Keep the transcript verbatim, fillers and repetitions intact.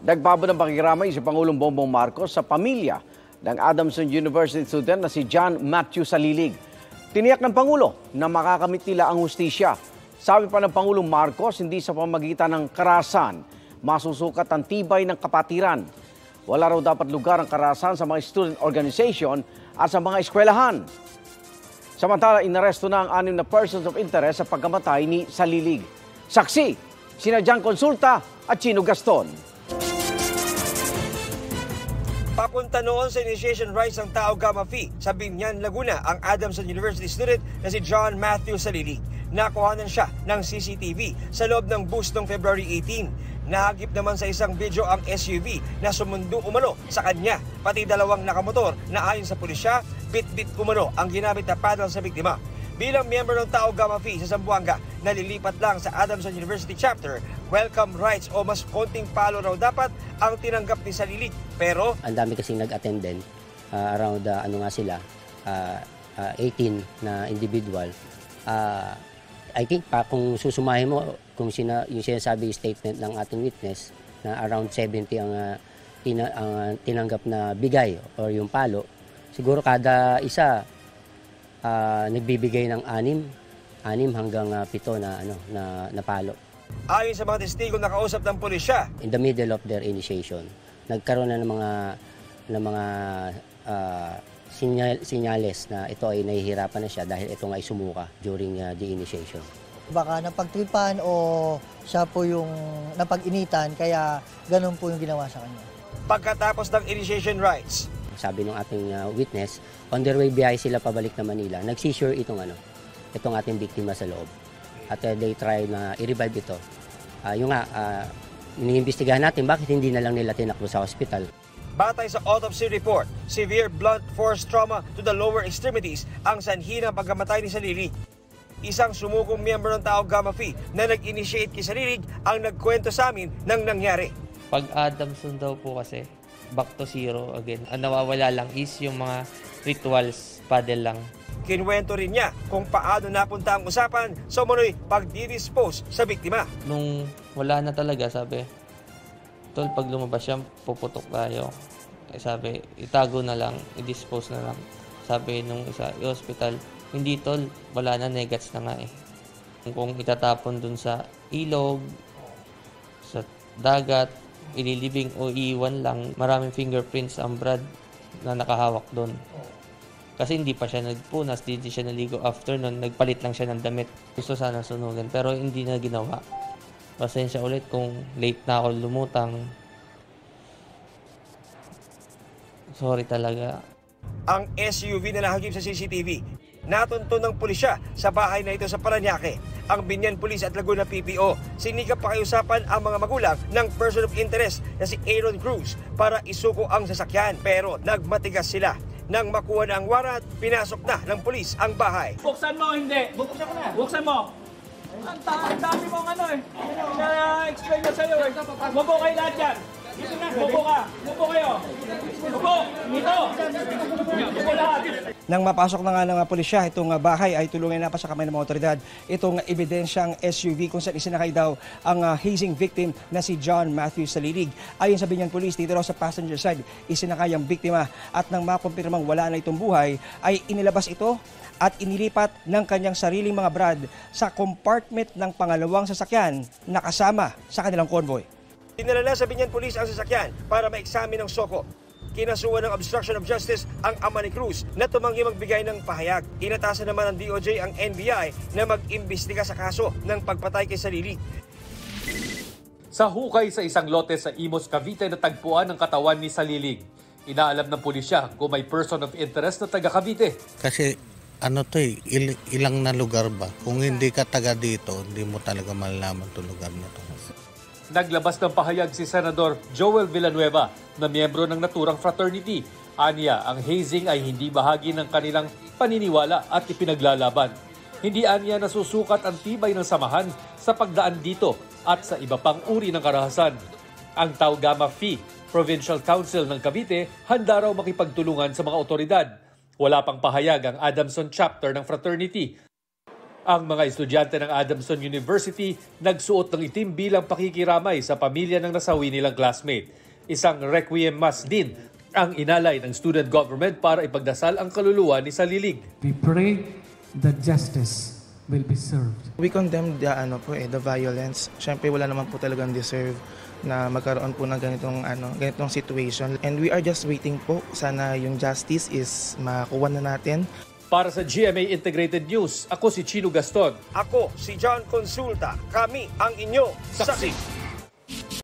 Nagbabad ng pakikiramay si Pangulong Bongbong Marcos sa pamilya ng Adamson University student na si John Matthew Salilig. Tiniyak ng Pangulo na makakamit nila ang hustisya. Sabi pa ng Pangulong Marcos, hindi sa pamagitan ng karahasan masusukat ang tibay ng kapatiran. Wala raw dapat lugar ang karahasan sa mga student organization at sa mga eskwelahan. Samantala, inaresto na ang anim na persons of interest sa pagkamatay ni Salilig. Saksi, sina Jan Consulta at Chino Gaston. Papunta noon sa initiation rites ng Tau Gamma Phi sa Binyan, Laguna ang Adamson University student na si John Matthew Salilig. Nakuhanan siya ng C C T V sa loob ng bus noong February eighteen. Nahagip naman sa isang video ang S U V na sumundo umano sa kanya, pati dalawang nakamotor na ayon sa pulisya, bit-bit umano ang ginamit na paddle sa biktima. Bilang miyembro ng Tau Gamma Phi sa Zamboanga, nalilipat lang sa Adamson University chapter, welcome rights o mas konting palo raw dapat ang tinanggap ni Salilig. Pero ang dami kasing nag-attend din, uh, around uh, ano nga sila, uh, uh, eighteen na individual. Uh, I think pa kung susumahin mo, kung sina, yung sinasabi statement ng ating witness na around seventy ang, uh, tina, ang uh, tinanggap na bigay or yung palo, siguro kada isa uh, nagbibigay ng anim, anim hanggang uh, pito na, ano, na, na palo. Ayon sa mga testigo na kausap ng pulisya, in the middle of their initiation, nagkaroon na ng mga ng mga uh, sinyal, sinyales na ito ay nahihirapan na siya dahil ito nga ay sumuka during uh, the initiation. Baka napagtripan o siya po yung napag-initan kaya ganun po yung ginawa sa kanya. Pagkatapos ng initiation rites, sabi ng ating uh, witness, on their way biyahe sila pabalik na Manila, nagsisure itong ano, itong ating biktima sa loob. At uh, they try na i-revive ito. Uh, yung nga, uh, iniimbestigahan natin bakit hindi na lang nila tinakbo sa hospital. Batay sa autopsy report, severe blunt force trauma to the lower extremities ang sanhi ng pagkamatay ni Salilig. Isang sumukong miyembro ng Tau Gamma Phi na nag-initiate kay Salilig ang nagkwento sa amin ng nangyari. Pag Adamson daw po kasi, back to zero again. Ang nawawala lang is yung mga rituals, paddle lang. Kinwento rin niya kung paano napunta ang usapan sa umunoy pagdidispose sa biktima. Nung wala na talaga, sabi, tol, pag lumabas siya, puputok tayo. Eh, sabi, itago na lang, i-dispose na lang. Sabi nung isa, i-hospital, hindi tol, wala na, negats na nga eh. Kung itatapon dun sa ilog, sa dagat, ililibing o iiwan lang, maraming fingerprints ang Brad na nakahawak dun. Kasi hindi pa siya nagpunas, hindi siya naligo after nun, nagpalit lang siya ng damit. Gusto sana sunugan, pero hindi na ginawa. Pasensya ulit kung late na ako lumutang. Sorry talaga. Ang S U V na nahagip sa C C T V, natunto ng pulisya sa bahay na ito sa Parañaque. Ang Binyan Police at Laguna P P O, sinikap pakiusapan ang mga magulang ng person of interest na si Aaron Cruz para isuko ang sasakyan. Pero nagmatigas sila. Nang makuha na ang warat, pinasok na ng pulis ang bahay. Buksan mo, hindi. Buksan mo na. Buksan mo. Ang, ang dami mong ano eh. Na-explain na sa'yo eh. Mubo kayo lahat yan. Dito na, mubo ka. Mubo kayo. Mubo. Dito. Mubo lahat. Nang mapasok na nga ng pulisya, itong bahay ay tulungan na pa sa kamay ng mga otoridad. Itong ebidensyang S U V kung saan isinakay daw ang uh, hazing victim na si John Matthew Salilig. Ayon sa Binyan Police, dito raw sa passenger side, isinakay ang biktima at nang makumpirmang wala na itong buhay, ay inilabas ito at inilipat ng kanyang sariling mga brad sa compartment ng pangalawang sasakyan na kasama sa kanilang convoy. Dinala sa Binyan Police ang sasakyan para ma-examine ng soko. Kinasuhan ng obstruction of justice ang ama ni Cruz na tumanggi magbigay ng pahayag. Inatasan naman ng D O J ang N B I na mag-imbestiga sa kaso ng pagpatay kay Salilig. Sa hukay sa isang lote sa Imos, Cavite na tagpuan ng katawan ni Salilig. Inaalam ng pulisya kung may person of interest na taga Cavite. Kasi ano to eh, il- ilang na lugar ba? Kung hindi ka taga dito, hindi mo talaga malalaman itong lugar na to. Naglabas ng pahayag si Senador Joel Villanueva na miyembro ng naturang fraternity. Aniya, ang hazing ay hindi bahagi ng kanilang paniniwala at ipinaglalaban. Hindi aniya nasusukat ang tibay ng samahan sa pagdaan dito at sa iba pang uri ng karahasan. Ang Tau Gamma Phi Provincial Council ng Cavite handa raw makipagtulungan sa mga otoridad. Wala pang pahayag ang Adamson chapter ng fraternity. Ang mga estudyante ng Adamson University nagsuot ng itim bilang pakikiramay sa pamilya ng nasawi nilang classmate. Isang requiem mass din ang inalay ng student government para ipagdasal ang kaluluwa ni Salilig. We pray that justice will be served. We condemn the, ano po, eh, the violence. Siyempre wala naman po talagang deserve na magkaroon po ng ganitong, ano, ganitong situation. And we are just waiting po. Sana yung justice is makuha na natin. Para sa G M A Integrated News, ako si Chino Gaston. Ako si John Consulta. Kami ang inyong saksi.